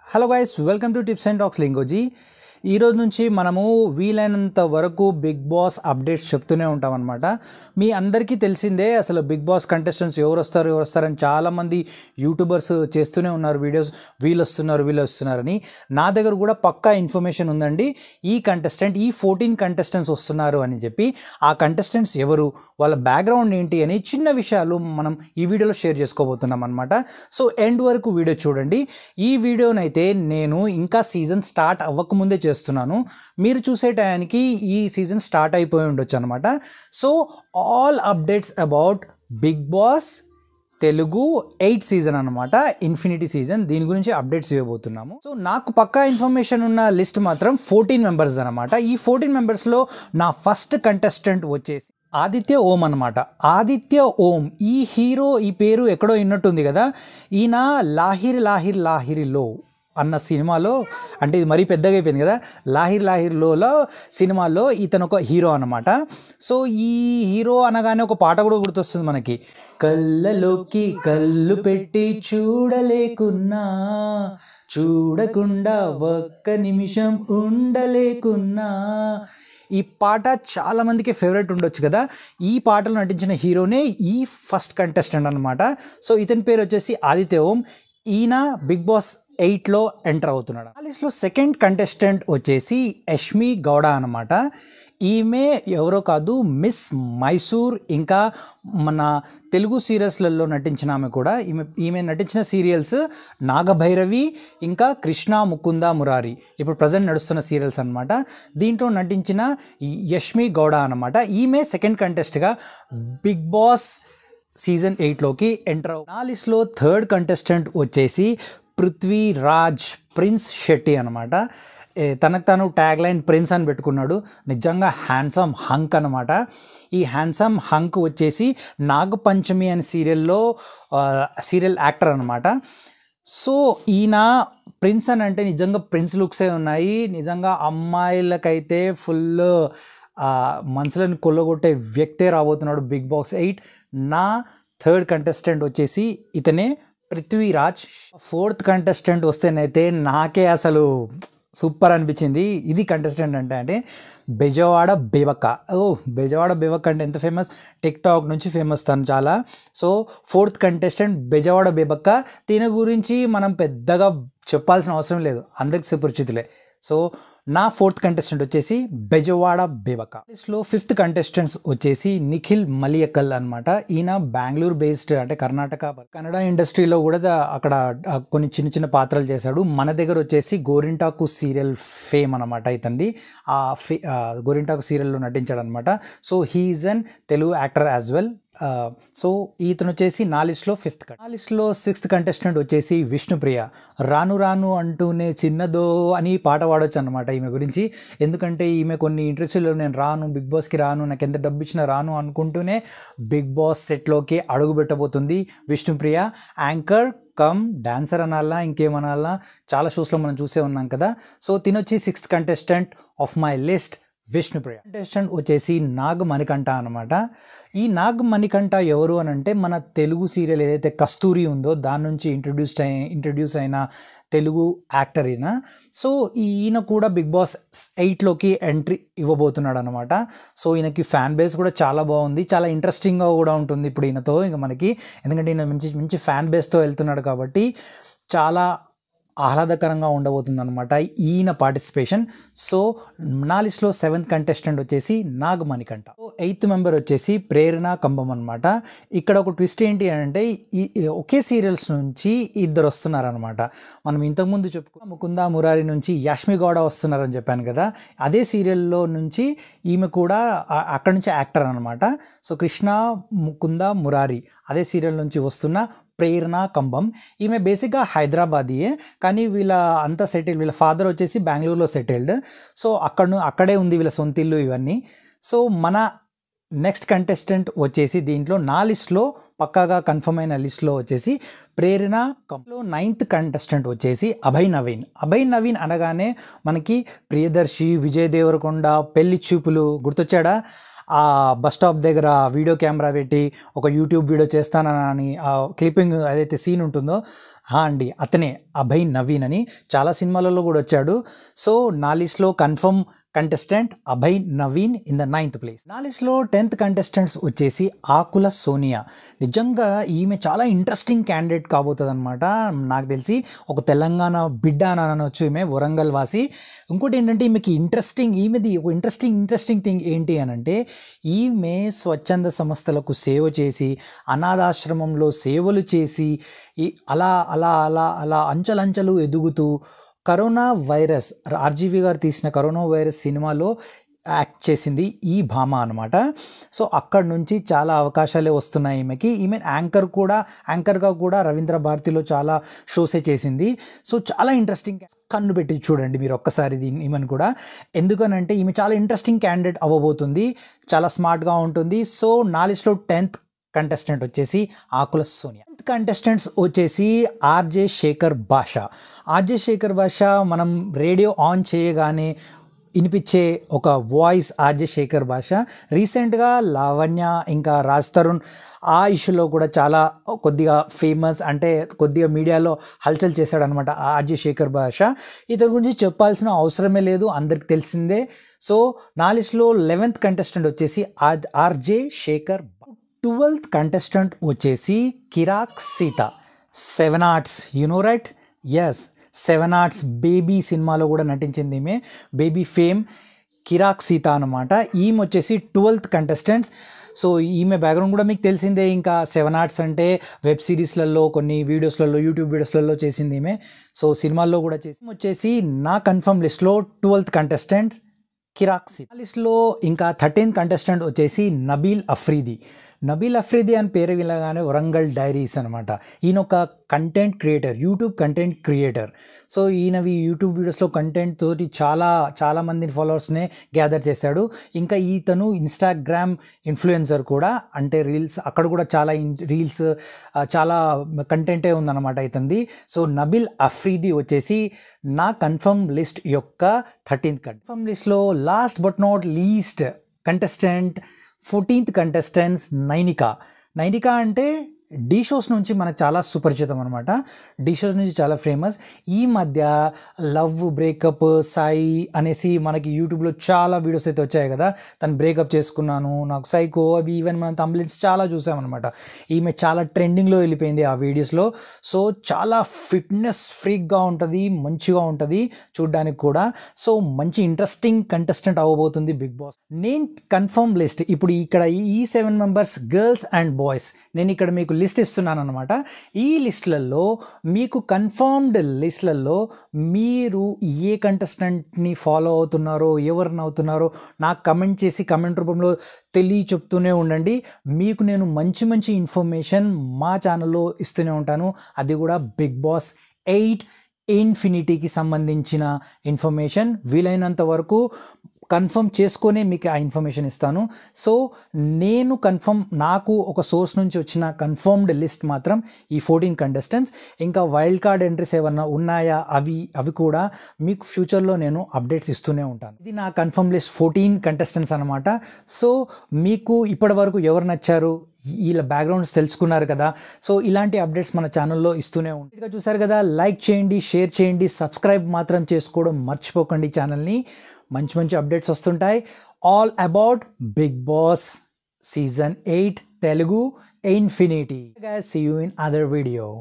Hello guys, welcome to tips and talks Lingoji. ఈరోజు నుంచి మనము వీలైనంత వరకు బిగ్ బాస్ అప్డేట్స్ చెప్తూనే ఉంటాం అనమాట. మీ అందరికీ తెలిసిందే అసలు బిగ్ బాస్ కంటెస్టెంట్స్ ఎవరు వస్తారని చాలామంది యూట్యూబర్స్ చేస్తూనే ఉన్నారు వీడియోస్. వీళ్ళు వస్తున్నారని. నా దగ్గర కూడా పక్కా ఇన్ఫర్మేషన్ ఉందండి. ఈ 14 కంటెస్టెంట్స్ వస్తున్నారు అని చెప్పి. ఆ కంటెస్టెంట్స్ ఎవరు, వాళ్ళ బ్యాక్గ్రౌండ్ ఏంటి అని చిన్న విషయాలు మనం ఈ వీడియోలో షేర్ చేసుకోబోతున్నాం అనమాట. సో ఎండ్ వరకు వీడియో చూడండి. ఈ వీడియోనైతే నేను ఇంకా సీజన్ స్టార్ట్ అవ్వకముందే చేస్తున్నాను. మీరు చూసే టయానికి ఈ సీజన్ స్టార్ట్ అయిపోయి ఉండొచ్చు అనమాట. So all updates about Bigg Boss Telugu 8th season అనమాట, ఇన్ఫినిటీ సీజన్. దీని గురించి అప్డేట్స్ ఇవ్వబోతున్నాము. సో నాకు పక్కా ఇన్ఫర్మేషన్ ఉన్న లిస్ట్ మాత్రం 14 మెంబర్స్ అనమాట. ఈ 14 మెంబర్స్లో నా ఫస్ట్ కంటెస్టెంట్ వచ్చేసి ఆదిత్య ఓం అనమాట. ఆదిత్య ఓం ఈ హీరో, ఈ పేరు ఎక్కడో విన్నట్టుంది కదా. ఈయన లాహిరిలో అన్న సినిమాలో, అంటే ఇది మరీ పెద్దగా అయిపోయింది కదా, లాహిర్లో సినిమాలో ఇతను ఒక హీరో అనమాట. సో ఈ హీరో అనగానే ఒక పాట కూడా గుర్తొస్తుంది మనకి. కళ్ళలోకి కళ్ళు పెట్టి చూడకుండా ఒక్క నిమిషం ఉండలేకున్నా. ఈ పాట చాలామందికి ఫేవరెట్ ఉండొచ్చు కదా. ఈ పాటలో నటించిన హీరోనే ఈ ఫస్ట్ కంటెస్టెంట్ అనమాట. సో ఇతని పేరు వచ్చేసి ఆదిత్య ఓం. ఈయన బిగ్ బాస్ 8లో ఎంటర్ అవుతున్నాడు. ఆ లిస్ట్లో సెకండ్ కంటెస్టెంట్ వచ్చేసి యష్మి గౌడ అనమాట. ఈమె ఎవరో కాదు, మిస్ మైసూర్, ఇంకా మన తెలుగు సీరియల్స్లలో నటించిన ఆమె కూడా. ఈమె నటించిన సీరియల్స్ నాగభైరవి, ఇంకా కృష్ణ ముకుంద మురారి, ఇప్పుడు ప్రజెంట్ నడుస్తున్న సీరియల్స్ అనమాట. దీంట్లో నటించిన యష్మి గౌడ అనమాట. ఈమె సెకండ్ కంటెస్ట్గా బిగ్ బాస్ సీజన్ 8లోకి ఎంటర్ అవు. నా లిస్ట్లో థర్డ్ కంటెస్టెంట్ వచ్చేసి పృథ్వీరాజ్ ప్రిన్స్ శెట్టి అనమాట. తనకు తాను ట్యాగ్ లైన్ ప్రిన్స్ అని పెట్టుకున్నాడు. నిజంగా హ్యాండ్సమ్ హంక్ అనమాట. ఈ హ్యాండ్సమ్ హంక్ వచ్చేసి నాగపంచమి అనే సీరియల్ యాక్టర్ అనమాట. సో ఈయన ప్రిన్స్ అని అంటే నిజంగా ప్రిన్స్ లుక్సే ఉన్నాయి. నిజంగా అమ్మాయిలకైతే ఫుల్ మనసులను కొల్లగొట్టే వ్యక్తే రాబోతున్నాడు బిగ్ బాస్ 8. నా థర్డ్ కంటెస్టెంట్ వచ్చేసి ఇతనే పృథ్వీరాజ్. ఫోర్త్ కంటెస్టెంట్ వస్తేనైతే నాకే అసలు సూపర్ అనిపించింది. ఇది కంటెస్టెంట్ అంటే బెజవాడ బేబక్క. బెజవాడ బేబక్క అంటే ఎంత ఫేమస్, టిక్టాక్ నుంచి ఫేమస్ తను చాలా. So fourth contestant Bezawada Bebakka. దీని గురించి మనం పెద్దగా చెప్పాల్సిన అవసరం లేదు, అందరికి సుపరిచితులే. సో నా ఫోర్త్ కంటెస్టెంట్ వచ్చేసి బెజవాడ బేబక్క. లిస్ట్లో ఫిఫ్త్ కంటెస్టెంట్స్ వచ్చేసి నిఖిల్ మలియకల్ అనమాట. ఈయన బెంగళూరు బేస్డ్, అంటే కన్నడ ఇండస్ట్రీలో కూడా అక్కడ కొన్ని చిన్న పాత్రలు చేశాడు. మన దగ్గర వచ్చేసి గోరింటాకు సీరియల్ ఫేమ్ అనమాట ఇతంది. గోరింటాకు సీరియల్లో నటించాడు అనమాట. So he's an Telugu actor as well. So ఇతను వచ్చేసి నా లిస్ట్లో ఫిఫ్త్. నా లిస్ట్లో సిక్స్త్ కంటెస్టెంట్ వచ్చేసి విష్ణుప్రియ. రాను అంటూనే చిన్నదో అని పాట పాడొచ్చు అనమాట ఈమె గురించి. ఎందుకంటే ఈమె కొన్ని ఇంటర్వ్యూలో నేను బిగ్ బాస్కి రాను, నాకు ఎంత డబ్బు ఇచ్చినా రాను అనుకుంటూనే బిగ్ బాస్ సెట్లోకి అడుగు పెట్టబోతుంది విష్ణుప్రియ. యాంకర్ కమ్ డాన్సర్ అనాలా, ఇంకేమనాలా, చాలా షోస్లో మనం చూసే ఉన్నాం కదా. సో తినొచ్చి sixth contestant of my list Vishnupriya. Contestant వచ్చేసి నాగ్ మణికంఠ అనమాట. ఈ నాగ్ మణికంఠ ఎవరు అని అంటే మన తెలుగు సీరియల్ ఏదైతే కస్తూరి ఉందో దాని నుంచి ఇంట్రడ్యూస్ అయిన తెలుగు యాక్టర్ ఈయన. సో ఈయన కూడా బిగ్ బాస్ 8లోకి ఎంట్రీ ఇవ్వబోతున్నాడు అనమాట. సో ఈయనకి ఫ్యాన్ బేస్ కూడా చాలా బాగుంది, చాలా ఇంట్రెస్టింగ్గా కూడా ఉంటుంది ఇప్పుడు ఈయనతో ఇంకా మనకి. ఎందుకంటే ఈయన మంచి ఫ్యాన్ బేస్తో వెళ్తున్నాడు కాబట్టి చాలా ఆహ్లాదకరంగా ఉండబోతుంది అనమాట ఈయన పార్టిసిపేషన్. సో నా లిస్ట్లో సెవెంత్ కంటెస్టెంట్ వచ్చేసి Nag Manikanta. So 8th member వచ్చేసి ప్రేరణ కంబం అనమాట. ఇక్కడ ఒక ట్విస్ట్ ఏంటి అంటే ఒకే సీరియల్స్ నుంచి ఇద్దరు వస్తున్నారనమాట. మనం ఇంతకుముందు చెప్పుకున్న ముకుంద మురారి నుంచి యష్మి గౌడ వస్తున్నారని చెప్పాను కదా. అదే సీరియల్లో నుంచి ఈమె కూడా అక్కడి నుంచి యాక్టర్ అనమాట. సో కృష్ణ ముకుంద మురారి అదే సీరియల్ నుంచి వస్తున్న ప్రేరణ కంబం. ఈమె బేసిక్గా హైదరాబాదీయే, కానీ వీళ్ళ ఫాదర్ వచ్చేసి బెంగళూరులో సెటిల్డ్. సో అక్కడే ఉంది వీళ్ళ సొంత ఇల్లు ఇవన్నీ. సో మన నెక్స్ట్ కంటెస్టెంట్ వచ్చేసి దీంట్లో నా లిస్ట్లో పక్కాగా కన్ఫర్మ్ అయిన లిస్ట్లో వచ్చేసి ప్రేరణ కంలో 9th కంటెస్టెంట్ వచ్చేసి అభయ్ నవీన్ అనగానే మనకి ప్రియదర్శి, విజయ్ దేవరకొండ, పెళ్లి చూపులు గుర్తొచ్చాడా. ఆ బస్ స్టాప్ దగ్గర వీడియో కెమెరా పెట్టి ఒక యూట్యూబ్ వీడియో చేస్తానని ఆ క్లిప్పింగ్ ఏదైతే సీన్ ఉంటుందో అండి అతనే అభయ్ నవీన్ అని, చాలా సినిమాలలో కూడా వచ్చాడు. సో నా లిస్ట్లో confirm contestant Abhay Naveen in the 9th place. నా లిస్ట్లో 10th కంటెస్టెంట్స్ వచ్చేసి ఆకుల సోనియా. నిజంగా ఈమె చాలా ఇంట్రెస్టింగ్ క్యాండిడేట్ కాబోతుంది అనమాట. నాకు తెలిసి ఒక తెలంగాణ బిడ్డ అని అనొచ్చు, ఈమె వరంగల్ వాసి. ఇంకోటి ఏంటంటే ఈమెకి ఈమెది ఒక ఇంట్రెస్టింగ్ థింగ్ ఏంటి అని అంటే, ఈమె స్వచ్ఛంద సంస్థలకు సేవ చేసి అనాథాశ్రమంలో సేవలు చేసి అలా అలా అలా అలా అంచెలంచెలు ఎదుగుతూ కరోనా వైరస్ ఆర్జీవి గారు తీసిన కరోనా వైరస్ సినిమాలో యాక్ట్ చేసింది ఈ భామ అనమాట. సో అక్కడ నుంచి చాలా అవకాశాలే వస్తున్నాయి ఈమెకి. ఈమె యాంకర్గా కూడా రవీంద్ర భారతిలో చాలా షోసే చేసింది. సో చాలా ఇంట్రెస్టింగ్, కన్ను పెట్టి చూడండి మీరు ఒక్కసారి ఈమెను కూడా. ఎందుకనంటే ఈమె చాలా ఇంట్రెస్టింగ్ క్యాండిడేట్ అవ్వబోతుంది, చాలా స్మార్ట్గా ఉంటుంది. సో నా లిస్ట్లో 10th కంటెస్టెంట్ వచ్చేసి ఆకుల సోనియా. 10th కంటెస్టెంట్స్ వచ్చేసి ఆర్జే శేఖర్ భాష. ఆర్జే శేఖర్ భాష మనం రేడియో ఆన్ చేయగానే వినిపించే ఒక వాయిస్ ఆర్జే శేఖర్ భాష. రీసెంట్గా లావణ్య ఇంకా రాజ్ తరుణ్ ఆ ఇష్యూలో కూడా చాలా కొద్దిగా ఫేమస్, అంటే కొద్దిగా మీడియాలో హల్చల్ చేశాడనమాట ఆర్జే శేఖర్ భాష. ఇతని గురించి చెప్పాల్సిన అవసరమే లేదు, అందరికి తెలిసిందే. సో నా లిస్ట్లో 11th కంటెస్టెంట్ వచ్చేసి ఆర్జే శేఖర్. 12th కంటెస్టెంట్ వచ్చేసి Kiraak Seetha. 7 Arts, you know right? Yes, 7 Arts Baby సినిమాలో కూడా నటించింది ఈమె. బేబీ ఫేమ్ కిరాక్ సీత అనమాట. ఈమె వచ్చేసి 12th కంటెస్టెంట్స్. సో ఈమె బ్యాక్గ్రౌండ్ కూడా మీకు తెలిసిందే. ఇంకా 7 Arts అంటే వెబ్ సిరీస్లలో, కొన్ని వీడియోస్లలో, యూట్యూబ్ వీడియోస్లలో చేసింది ఈమె. సో సినిమాల్లో కూడా వచ్చేసి నా కన్ఫర్మ్ లిస్ట్లో 12th కంటెస్టెంట్ కిరాక్ సీత. లిస్ట్లో ఇంకా 13th కంటెస్టెంట్ వచ్చేసి నబీల్ అఫ్రీది. నబీల్ అఫ్రీది అని పేరు వినగానే వరంగల్ డైరీస్ అనమాట. ఈయన ఒక content creator, YouTube content creator. So ఈయనవి యూట్యూబ్ వీడియోస్లో కంటెంట్ తోటి చాలా మంది ఫాలోవర్స్నే గ్యాదర్ చేశాడు. ఇంకా ఈతను ఇన్స్టాగ్రామ్ ఇన్ఫ్లుయెన్సర్ కూడా, అంటే రీల్స్ అక్కడ కూడా చాలా రీల్స్ చాలా కంటెంటే ఉందన్నమాట ఇతనిది. సో నబీల్ అఫ్రీది వచ్చేసి నా కన్ఫర్మ్ లిస్ట్ యొక్క 13th కన్ఫర్మ్ లిస్ట్లో last but not least contestant 14th contestants Nainika అంటే డీ షోస్ నుంచి మనకు చాలా సుపరిచితం అనమాట. డీ షోస్ నుంచి చాలా ఫేమస్. ఈ మధ్య లవ్, బ్రేకప్, సాయి అనేసి మనకి యూట్యూబ్లో చాలా వీడియోస్ అయితే వచ్చాయి కదా. తను బ్రేకప్ చేసుకున్నాను, నాకు సైకో, అవి ఈవెన్ మనం థంబ్నెయిల్స్ చాలా చూసామన్నమాట. ఈమె చాలా ట్రెండింగ్లో వెళ్ళిపోయింది ఆ వీడియోస్లో. సో చాలా ఫిట్నెస్ ఫ్రీక్గా ఉంటుంది, మంచిగా ఉంటుంది చూడ్డానికి కూడా. సో మంచి ఇంట్రెస్టింగ్ కంటెస్టెంట్ అవ్వబోతుంది బిగ్ బాస్. నేను కన్ఫర్మ్ లిస్ట్ ఇప్పుడు ఇక్కడ ఈ 7 మెంబర్స్ గర్ల్స్ అండ్ బాయ్స్ నేను ఇక్కడ మీకు లిస్ట్ ఇస్తున్నాను అనమాట. ఈ లిస్టులలో మీకు కన్ఫర్మ్డ్ లిస్టులలో మీరు ఏ కంటెస్టెంట్ని ఫాలో అవుతున్నారో, ఎవరిని అవుతున్నారో నాకు కమెంట్ చేసి కమెంట్ రూపంలో చెప్తూనే ఉండండి. మీకు నేను మంచి ఇన్ఫర్మేషన్ మా ఛానల్లో ఇస్తూనే ఉంటాను. అది కూడా బిగ్ బాస్ 8 ఇన్ఫినిటీకి సంబంధించిన ఇన్ఫర్మేషన్ వీలైనంత వరకు కన్ఫర్మ్ చేసుకొని మీకు ఆ ఇన్ఫర్మేషన్ ఇస్తాను. సో నేను నాకు ఒక సోర్స్ నుంచి వచ్చిన కన్ఫర్మ్డ్ లిస్ట్ మాత్రం ఈ 14 కంటెస్టెంట్స్. ఇంకా వైల్డ్ కార్డ్ ఎంట్రీస్ ఏమన్నా ఉన్నాయా అవి కూడా మీకు ఫ్యూచర్లో నేను అప్డేట్స్ ఇస్తూనే ఉంటాను. ఇది నా కన్ఫర్మ్ లిస్ట్ 14 కంటెస్టెంట్స్ అనమాట. సో మీకు ఇప్పటి వరకు ఎవరు నచ్చారు, వీళ్ళ బ్యాక్గ్రౌండ్స్ తెలుసుకున్నారు కదా. సో ఇలాంటి అప్డేట్స్ మన ఛానల్లో ఇస్తూనే ఉంటాయి. చూసారు కదా, లైక్ చేయండి, షేర్ చేయండి, సబ్స్క్రైబ్ మాత్రం చేసుకోవడం మర్చిపోకండి ఛానల్ని. మంచి అప్డేట్స్ వస్తుంటాయి. All about Bigg Boss season 8 Telugu infinity. See you in other video.